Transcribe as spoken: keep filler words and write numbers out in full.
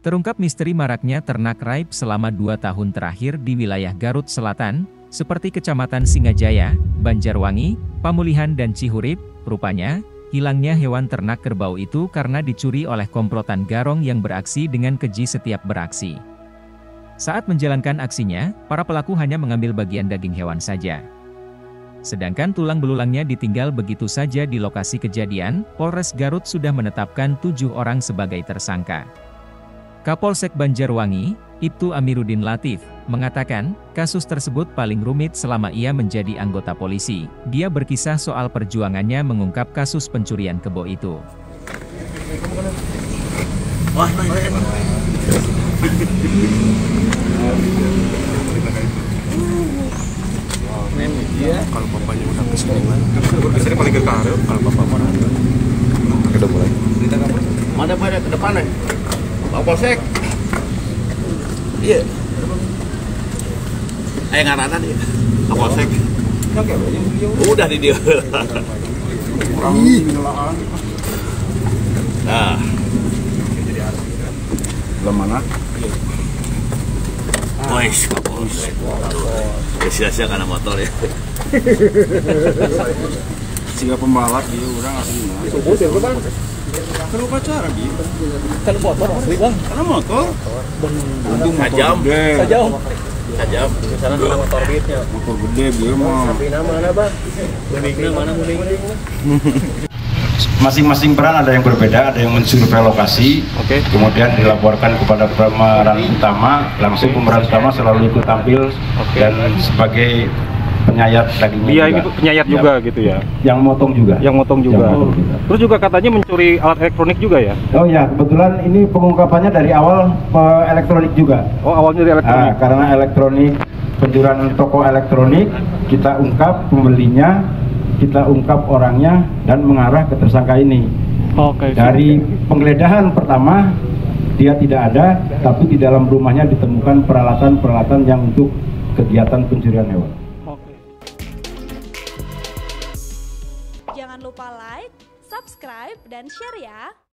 Terungkap misteri maraknya ternak raib selama dua tahun terakhir di wilayah Garut Selatan, seperti Kecamatan Singajaya, Banjarwangi, Pamulihan dan Cihurip. Rupanya, hilangnya hewan ternak kerbau itu karena dicuri oleh komplotan garong yang beraksi dengan keji setiap beraksi. Saat menjalankan aksinya, para pelaku hanya mengambil bagian daging hewan saja. Sedangkan tulang belulangnya ditinggal begitu saja di lokasi kejadian. Polres Garut sudah menetapkan tujuh orang sebagai tersangka. Kapolsek Banjarwangi, Ibtu Amiruddin Latif, mengatakan, kasus tersebut paling rumit selama ia menjadi anggota polisi. Dia berkisah soal perjuangannya mengungkap kasus pencurian kebo itu. Wah, nah, iya. Kalau bapaknya udah keseringan, keseringan paling gergarup. Kalau bapak mana? Udah mulai. Mana pada ke depan nih? Pak Polsek. Iya. Eh ngarana dia. Pak Polsek. Udah di dia. Nah. Belum mana? Wais, Pak Polsek. Sia-sia karena motor ya. Sehingga pembalap dia orang aslinya. Subuh dia kan. Kalau pacaran gitu. Kalau motor asli bang. Karena motor. Untung sajam. Sajam. Sajam. Sana ada motor beatnya. Motor gede dia mah. Tapi mana bang? Muningnya mana muning? Masing-masing peran ada yang berbeda, ada yang mensurvei lokasi, okay. Kemudian dilaporkan kepada pemeran utama, langsung pemeran utama selalu ikut tampil, okay. Dan sebagai penyayat dagingnya. Dia juga. Itu penyayat ya, juga gitu ya? Yang motong juga. Yang motong juga. Yang motong juga. Terus juga katanya mencuri alat elektronik juga ya? Oh ya, kebetulan ini pengungkapannya dari awal elektronik juga. Oh awalnya dari elektronik? Nah, karena elektronik, pencurian toko elektronik, kita ungkap pembelinya, kita ungkap orangnya dan mengarah ke tersangka ini. Oke. Dari penggeledahan pertama dia tidak ada, tapi di dalam rumahnya ditemukan peralatan-peralatan yang untuk kegiatan pencurian hewan. Oke. Jangan lupa like, subscribe, dan share ya.